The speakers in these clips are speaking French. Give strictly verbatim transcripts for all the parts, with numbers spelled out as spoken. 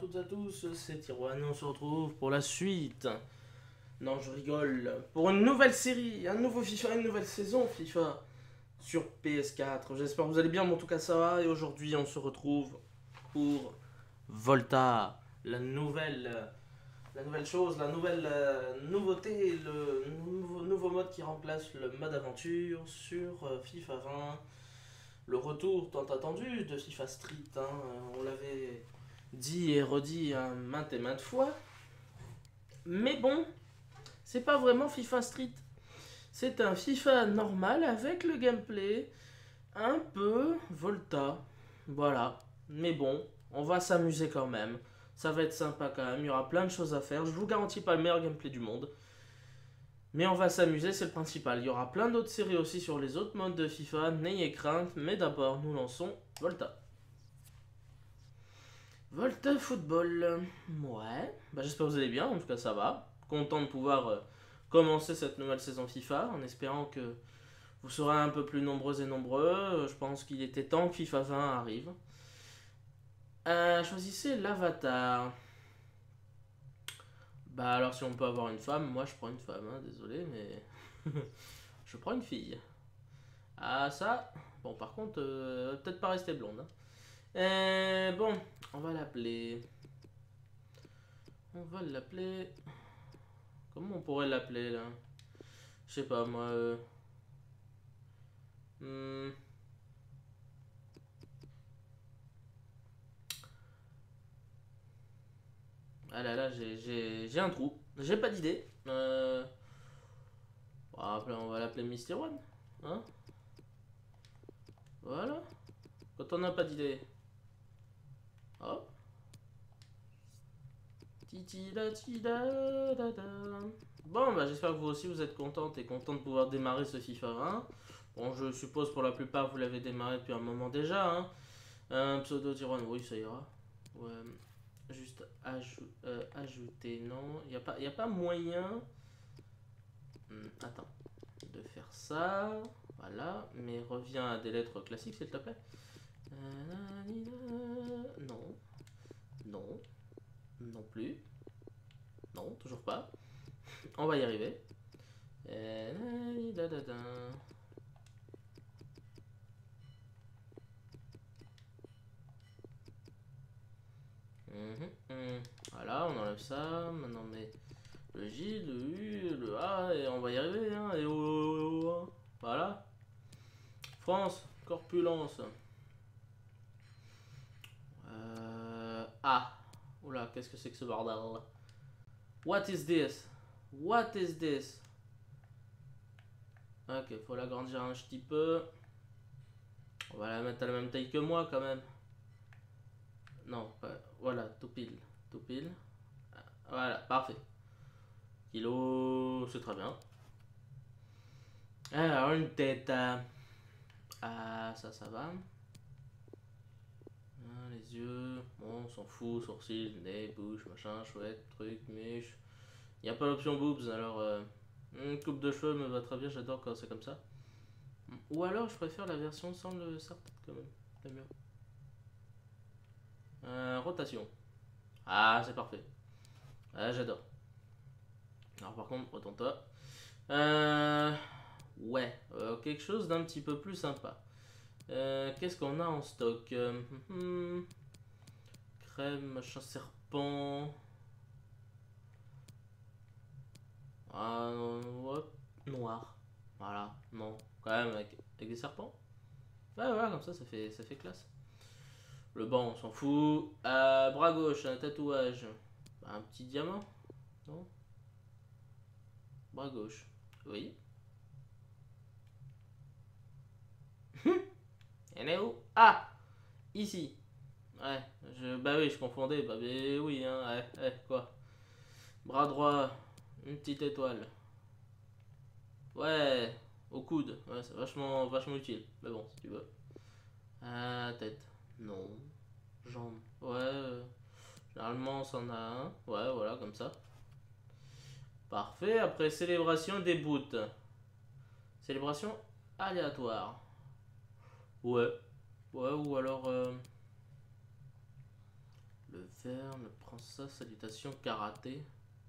toutes et à tous, c'est Tiroine, on se retrouve pour la suite. Non, je rigole. Pour une nouvelle série, un nouveau FIFA, une nouvelle saison FIFA sur P S quatre. J'espère que vous allez bien, mais en tout cas ça va. Et aujourd'hui, on se retrouve pour Volta, la nouvelle, la nouvelle chose, la nouvelle euh, nouveauté, le nouveau, nouveau mode qui remplace le mode aventure sur euh, FIFA vingt. Le retour tant attendu de FIFA Street, hein, on l'avait dit et redit hein, maintes et maintes fois. Mais bon, c'est pas vraiment FIFA Street. C'est un FIFA normal avec le gameplay un peu Volta. Voilà. Mais bon, on va s'amuser quand même. Ça va être sympa quand même. Il y aura plein de choses à faire. Je vous garantis pas le meilleur gameplay du monde. Mais on va s'amuser, c'est le principal. Il y aura plein d'autres séries aussi sur les autres modes de FIFA. N'ayez crainte. Mais d'abord, nous lançons Volta. Volta Football. Ouais. Bah, j'espère que vous allez bien. En tout cas, ça va. Content de pouvoir euh, commencer cette nouvelle saison FIFA. En espérant que vous serez un peu plus nombreux et nombreux. Je pense qu'il était temps que FIFA vingt arrive. Euh, choisissez l'avatar. Bah alors si on peut avoir une femme, moi je prends une femme, hein, désolé, mais je prends une fille. Ah ça, bon par contre, euh, peut-être pas rester blonde. Hein. Euh, bon, on va l'appeler. On va l'appeler. Comment on pourrait l'appeler là? Je sais pas moi. Euh... Hmm. Ah là là, j'ai un trou. J'ai pas d'idée. Euh... On va l'appeler Mister One. Hein? Voilà. Quand on n'a pas d'idée. Hop. Bon, bah j'espère que vous aussi vous êtes contente et content de pouvoir démarrer ce FIFA vingt. Bon, je suppose pour la plupart vous l'avez démarré depuis un moment déjà. Hein. Un pseudo Tyrone, oui, ça ira. Ouais. Juste ajou euh, ajouter, non. Il n'y a, a pas moyen. Hmm, attends. De faire ça. Voilà. Mais reviens à des lettres classiques, s'il te plaît. Non. Non. Non plus. Non, toujours pas. On va y arriver. Voilà, on enlève ça. Maintenant, on met le J, le U, le A, et on va y arriver. Hein. Et oh, oh, oh, oh. Voilà. France, corpulence. Euh... Ah. Oula, qu'est-ce que c'est que ce bordel? What is this? What is this? Ok, faut l'agrandir un petit peu. On va la mettre à la même taille que moi quand même. Non, pas... voilà, tout pile. Tout pile. Voilà, parfait. Kilo, c'est très bien. Alors, une tête. Ah, ça, ça va. Ah, les yeux. Bon, on s'en fout. Sourcils, nez, bouche, machin, chouette, truc, mèche. Il n'y a pas l'option boobs, alors. Euh, une coupe de cheveux me va très bien, j'adore quand c'est comme ça. Ou alors, je préfère la version sans le serre-tête quand même. C'est mieux. Euh, rotation. Ah, c'est parfait. Ah, j'adore. Alors, par contre, retourne-toi. Euh. Ouais, euh, quelque chose d'un petit peu plus sympa. Euh, Qu'est-ce qu'on a en stock? euh, hmm, Crème, machin, serpent. Ah, ouais, noir. Voilà, non. Quand même, avec, avec des serpents. Ouais, voilà, comme ça, ça fait, ça fait classe. Le banc, on s'en fout. Euh, bras gauche, un tatouage. Un petit diamant. Non. Bras gauche. Oui. Elle est où? Ah! Ici. Ouais, je, bah oui, je confondais. Bah mais oui, hein, ouais, ouais, quoi. Bras droit, une petite étoile. Ouais, au coude. Ouais, c'est vachement, vachement utile. Mais bon, si tu veux. Ah, tête. Non. Jambes. Ouais, euh, généralement, on s'en a un. Ouais, voilà, comme ça. Parfait. Après, célébration des boots. Célébration aléatoire. Ouais. Ouais, ou alors... Euh... Le vert ne prend ça, salutation, karaté.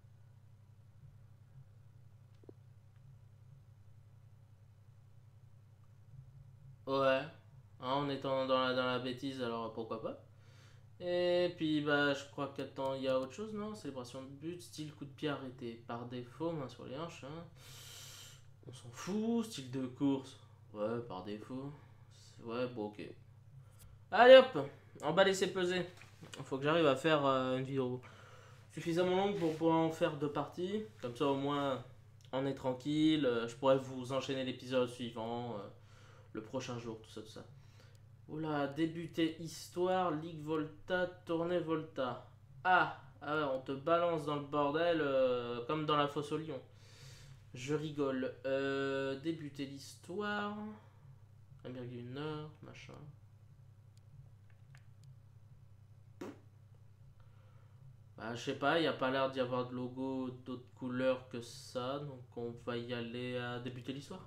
Ouais, hein, en étant dans la, dans la bêtise, alors pourquoi pas. Et puis, bah, je crois qu'attends, il y a autre chose, non? Célébration de but, style coup de pied arrêté. Par défaut, main sur les hanches, hein. On s'en fout, style de course. Ouais, par défaut. Ouais, bon, ok. Allez hop, emballer c'est peser. Il faut que j'arrive à faire euh, une vidéo suffisamment longue pour pouvoir en faire deux parties. Comme ça, au moins, on est tranquille. Euh, je pourrais vous enchaîner l'épisode suivant, euh, le prochain jour, tout ça, tout ça. Oula, débuter histoire, Ligue Volta, tournée Volta. Ah, ah ouais, on te balance dans le bordel euh, comme dans la fosse au lion. Je rigole. Euh, débuter l'histoire. Amérique du Nord, machin. Bah, je sais pas, il n'y a pas l'air d'y avoir de logo d'autres couleurs que ça. Donc on va y aller à débuter l'histoire.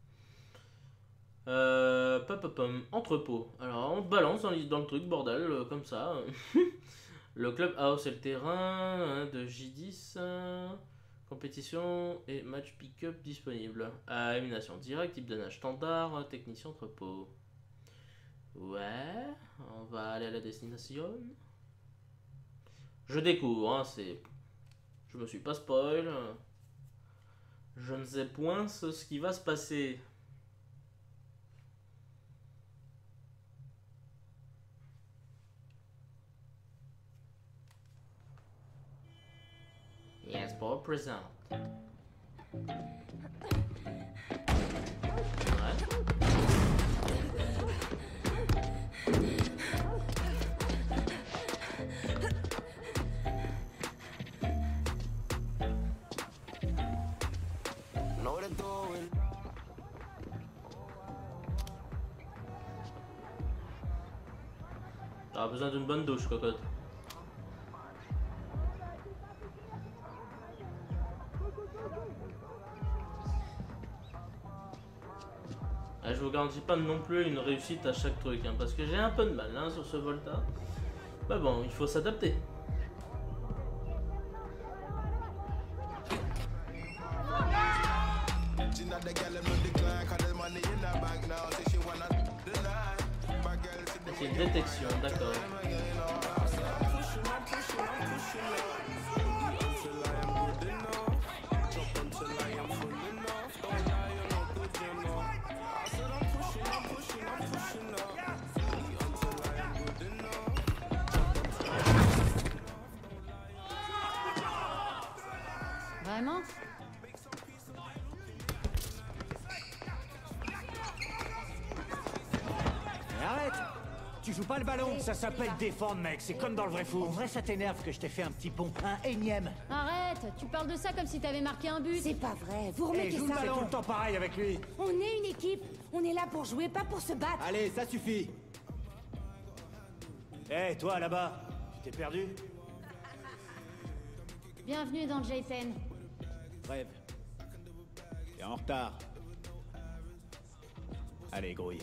Euh, pop, pop, pop, entrepôt. Alors on te balance dans, dans le truc, bordel, euh, comme ça. Le club house c'est le terrain hein, de J dix. Euh, compétition et match pick-up disponible. À élimination directe, type de nage standard, technicien entrepôt. Ouais, on va aller à la destination. Je découvre, hein, c'est. Je me suis pas spoil. Je ne sais point ce, ce qui va se passer. Yes, pour présent. Ouais. T'as besoin d'une bonne douche, cocotte. Ah, je vous garantis pas non plus une réussite à chaque truc, hein, parce que j'ai un peu de mal hein, sur ce Volta. Bah bon, il faut s'adapter. C'est une détection, d'accord. Vraiment ? Mais arrête! Tu joues pas le ballon, ça s'appelle défendre, mec, c'est comme dans le vrai foot. En vrai, ça t'énerve que je t'ai fait un petit pont, un énième. Arrête, tu parles de ça comme si t'avais marqué un but. C'est pas vrai, vous Et remettez joue le ça. ballon tout le temps pareil avec lui. On est une équipe, on est là pour jouer, pas pour se battre. Allez, ça suffit. Hé, toi là-bas, tu t'es perdu? Bienvenue dans J dix. Rêve. T'es en retard. Allez, grouille.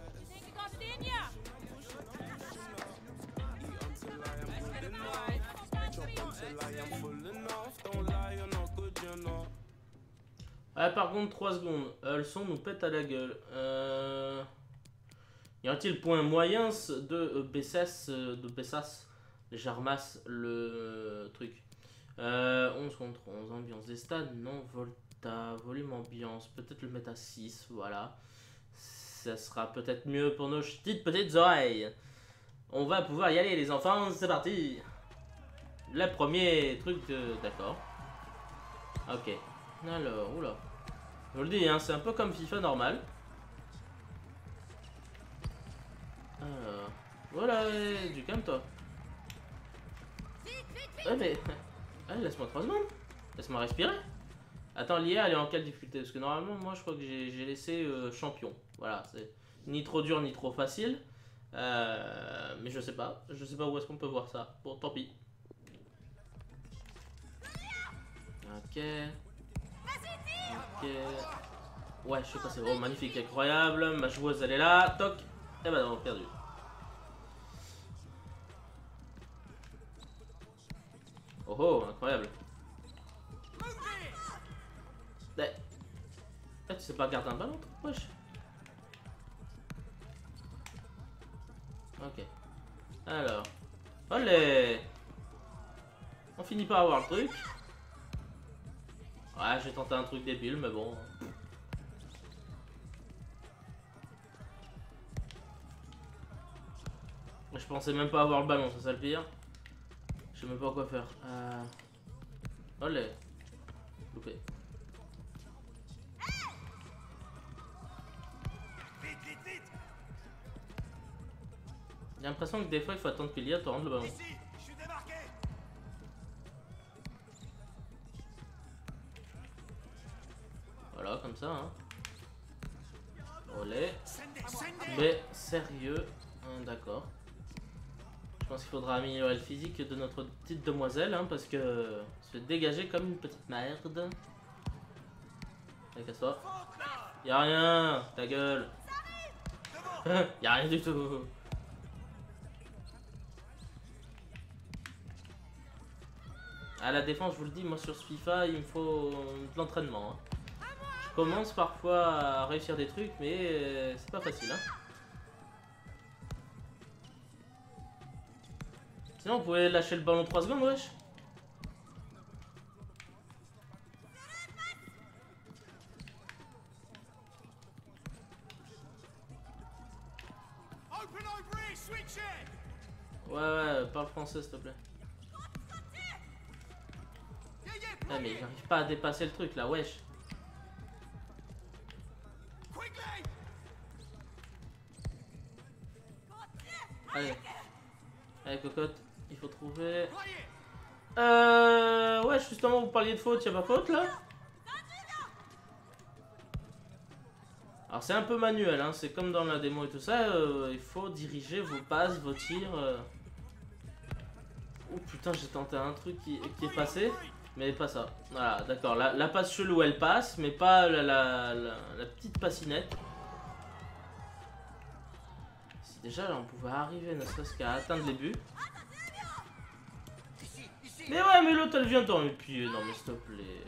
Ah, par contre, trois secondes. Euh, le son nous pète à la gueule. Euh... Y a-t-il point moyen de euh, Bessas, euh, de Bessas, je ramasse le euh, truc. Euh, onze contre onze, ambiance des stades, non, Volta, volume ambiance, peut-être le mettre à six, voilà. Ça sera peut-être mieux pour nos petites petites oreilles. On va pouvoir y aller les enfants, c'est parti. Le premier truc, de... d'accord. Ok. Alors, oula. Je vous le dis, hein, c'est un peu comme FIFA normal. Alors, voilà, du calme toi. Ouais, mais. Allez, laisse-moi trois secondes. Laisse-moi respirer. Attends, l'I A elle est en quelle difficulté? Parce que normalement, moi je crois que j'ai laissé euh, champion. Voilà, c'est ni trop dur ni trop facile. Euh, mais je sais pas. Je sais pas où est-ce qu'on peut voir ça. Bon, tant pis. Ok. Ok. Ouais, je sais pas, c'est vraiment magnifique, incroyable. Ma joueuse elle est là. Toc. Et bah non, perdu. Oh oh, incroyable. Eh, eh, tu sais pas garder un ballon, toi, wesh. Ok. Alors. Olé. On finit par avoir le truc. Ouais, j'ai tenté un truc débile, mais bon. Je pensais même pas avoir le ballon, c'est ça le pire. Je sais même pas quoi faire. Euh... Olé. Loupé. J'ai l'impression que des fois il faut attendre qu'il y a te rendre le ballon. Ici, je suis démarqué. Voilà, comme ça. Hein. Olé. Mais sérieux. Hein, d'accord. Je pense qu'il faudra améliorer le physique de notre petite demoiselle, hein, parce que se fait dégager comme une petite merde. Allez, casse-toi. Y'a rien, ta gueule. Y'a rien du tout. À la défense, je vous le dis, moi sur ce FIFA, il me faut de l'entraînement. Hein. Je commence parfois à réussir des trucs, mais euh, c'est pas facile. Hein. Sinon, vous pouvez lâcher le ballon trois secondes, wesh. Ouais, ouais, parle français, s'il te plaît. Ah, mais j'arrive pas à dépasser le truc là, wesh. Allez. Allez, cocotte, il faut trouver. Euh. Ouais, justement, vous parliez de faute, y'a pas faute là? Alors, c'est un peu manuel, hein, c'est comme dans la démo et tout ça. Euh, il faut diriger vos passes, vos tirs. Euh... Oh putain, j'ai tenté un truc qui, qui est passé. Mais pas ça. Voilà, d'accord. La, la passe chelou, elle passe, mais pas la, la, la, la petite passinette. Si déjà là, on pouvait arriver, ne serait-ce qu'à atteindre les buts. Mais ouais, mais l'autre, elle vient tant. Et puis, non, mais s'il te plaît.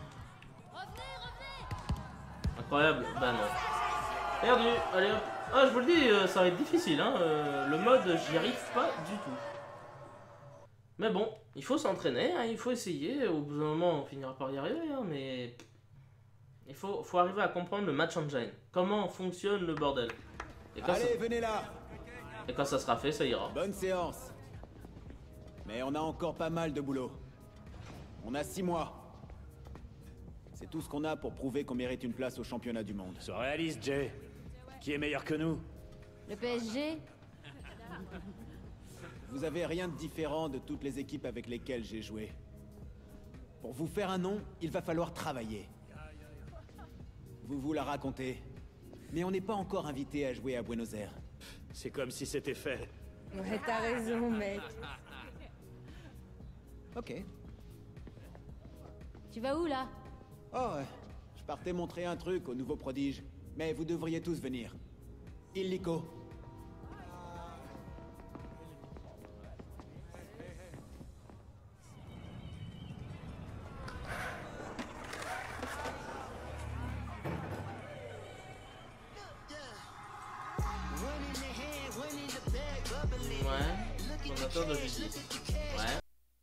Incroyable. Bah non. Perdu. Allez hop. Ah, je vous le dis, ça va être difficile. Hein. Le mode, j'y arrive pas du tout. Mais bon, il faut s'entraîner, hein, il faut essayer. Au bout d'un moment, on finira par y arriver, hein, mais il faut, faut arriver à comprendre le match engine. Comment fonctionne le bordel. Et quand Allez, ça... venez là. Et quand ça sera fait, ça ira. Bonne séance. Mais on a encore pas mal de boulot. On a six mois. C'est tout ce qu'on a pour prouver qu'on mérite une place au championnat du monde. Sois réaliste, Jay. Qui est meilleur que nous? Le P S G? Vous avez rien de différent de toutes les équipes avec lesquelles j'ai joué. Pour vous faire un nom, il va falloir travailler. Vous vous la racontez. Mais on n'est pas encore invité à jouer à Buenos Aires. C'est comme si c'était fait. Ouais, t'as raison, mec. Ok. Tu vas où là? Oh ouais. Je partais montrer un truc aux nouveaux prodiges. Mais vous devriez tous venir. Illico. Ouais. Fondateur de justice. Ouais.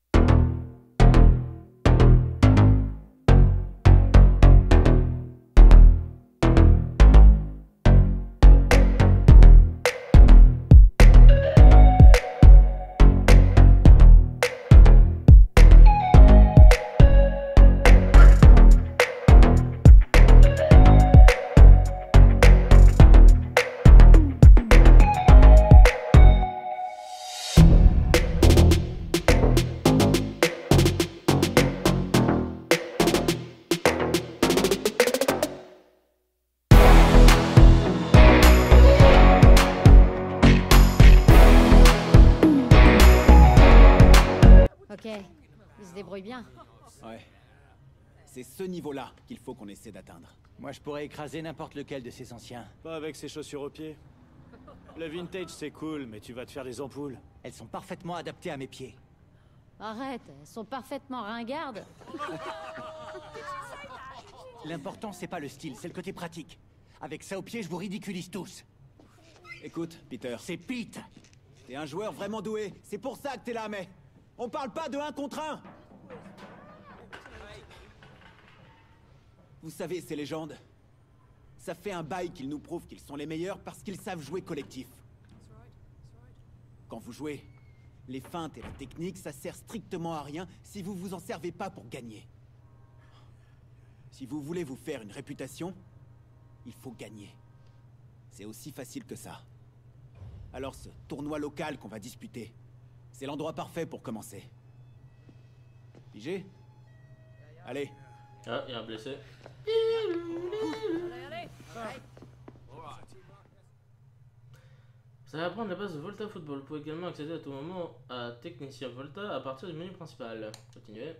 Ok, il se débrouille bien. Ouais. C'est ce niveau-là qu'il faut qu'on essaie d'atteindre. Moi, je pourrais écraser n'importe lequel de ces anciens. Pas avec ces chaussures aux pieds. Le vintage, c'est cool, mais tu vas te faire des ampoules. Elles sont parfaitement adaptées à mes pieds. Arrête, elles sont parfaitement ringardes. L'important, c'est pas le style, c'est le côté pratique. Avec ça au pied, je vous ridiculise tous. Écoute, Peter, C'est Pete. t'es un joueur vraiment doué. C'est pour ça que t'es là, mais... On parle pas de un contre un. Vous savez, ces légendes, ça fait un bail qu'ils nous prouvent qu'ils sont les meilleurs parce qu'ils savent jouer collectif. Quand vous jouez, les feintes et la technique, ça sert strictement à rien si vous vous en servez pas pour gagner. Si vous voulez vous faire une réputation, il faut gagner. C'est aussi facile que ça. Alors ce tournoi local qu'on va disputer, c'est l'endroit parfait pour commencer. Pigé? Allez. Ah, il y a un blessé. Vous allez apprendre la base de Volta Football. Vous pouvez également accéder à tout moment à Technicien Volta à partir du menu principal. Continuez.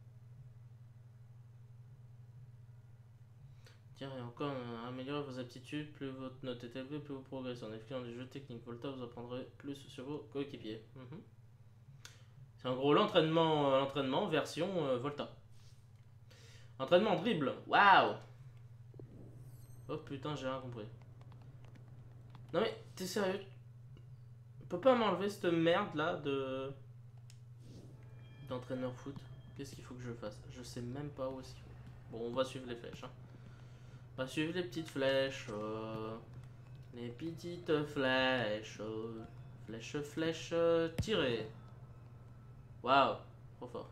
Tiens, et encore, euh, améliorez vos aptitudes. Plus votre note est élevée, plus vous progressez. En effet, dans les jeux techniques Volta, vous apprendrez plus sur vos coéquipiers. Mm-hmm. C'est en gros l'entraînement euh, l'entraînement version euh, Volta. Entraînement dribble. Waouh! Oh putain, j'ai rien compris. Non mais, t'es sérieux? On peut pas m'enlever cette merde là de... d'entraîneur foot? Qu'est-ce qu'il faut que je fasse? Je sais même pas où est-ce qu'il faut. Bon, on va suivre les flèches. Hein. On va suivre les petites flèches. Euh... Les petites flèches. Euh... Flèche, flèche, euh... tirée. Waouh, trop fort.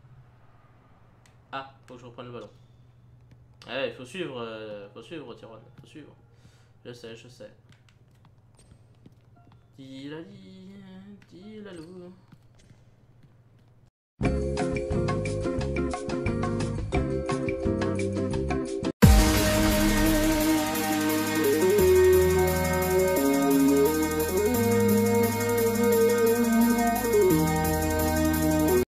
Ah, faut que je reprenne le ballon. Ouais, il faut suivre, euh, faut suivre, Tyrone, faut suivre. Je sais, je sais. Dilali, dilalou.